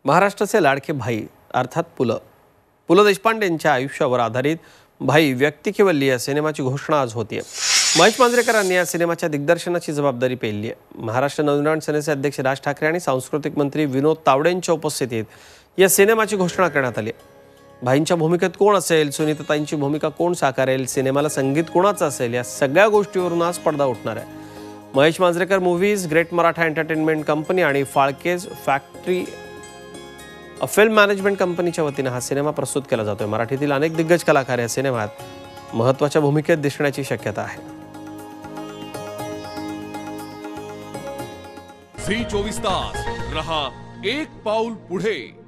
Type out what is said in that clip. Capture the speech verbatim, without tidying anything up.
महाराष्ट्राचे लाडके भाई अर्थात पु ल पु ल देशपांडेंच्या आयुष्यावर आधारित भाई व्यक्ती की वल्ली या सिनेमाची घोषणा आज होतीये। महेश मांजरेकरांनी या सिनेमाच्या दिग्दर्शनाची जबाबदारी पेलली आहे। महाराष्ट्र नवनिर्माण सेनेचे अध्यक्ष राज ठाकरे आणि सांस्कृतिक मंत्री विनोद तावडेंच्या उपस्थितीत या सिनेमाची घोषणा करण्यात आली आहे। भाईंच्या भूमिकेत कोण असेल, सुनीताताईंची भूमिका कोण साकारेल, सिनेमाला संगीत कोणाचं असेल, या सगळ्या गोष्टीवरून आज पडदा उठणार आहे। Mahesh Manjrekar movies, great Maratha entertainment company आणि फाळकेज फॅक्टरी फिल्म मॅनेजमेंट कंपनीच्या वतीने हा सिनेमा प्रस्तुत केला जातोय। मराठीतील अनेक दिग्गज कलाकार या सिनेमात महत्त्वाच्या भूमिकेत दिसण्याची शक्यता आहे। झी चोवीस तास रहा एक पाऊल पुढे।